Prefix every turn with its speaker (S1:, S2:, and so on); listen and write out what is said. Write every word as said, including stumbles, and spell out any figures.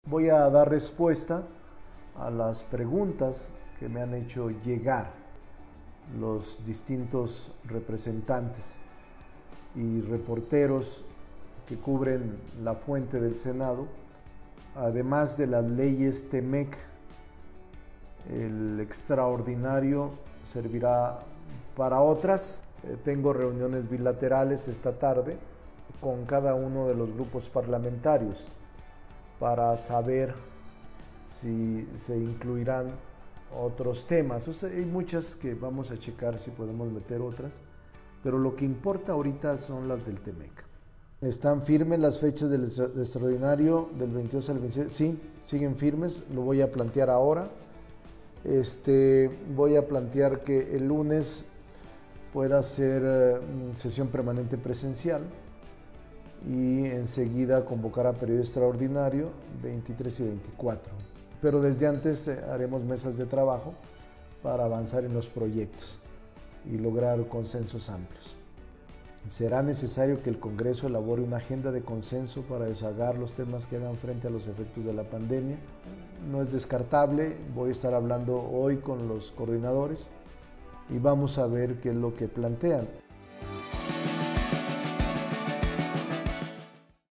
S1: Voy a dar respuesta a las preguntas que me han hecho llegar los distintos representantes y reporteros que cubren la fuente del Senado. Además de las leyes T M E C, el extraordinario servirá para otras. Eh, tengo reuniones bilaterales esta tarde con cada uno de los grupos parlamentarios para saber si se incluirán otros temas. Entonces, hay muchas que vamos a checar si podemos meter otras, pero lo que importa ahorita son las del T M E C. ¿Están firmes las fechas del extraordinario del veintidós al veintisiete? Sí, siguen firmes, lo voy a plantear ahora. Este, voy a plantear que el lunes pueda ser eh, sesión permanente presencial y enseguida convocar a periodo extraordinario veintitrés y veinticuatro. Pero desde antes eh, haremos mesas de trabajo para avanzar en los proyectos y lograr consensos amplios. Será necesario que el Congreso elabore una agenda de consenso para desahogar los temas que hagan frente a los efectos de la pandemia. No es descartable, voy a estar hablando hoy con los coordinadores y vamos a ver qué es lo que plantean.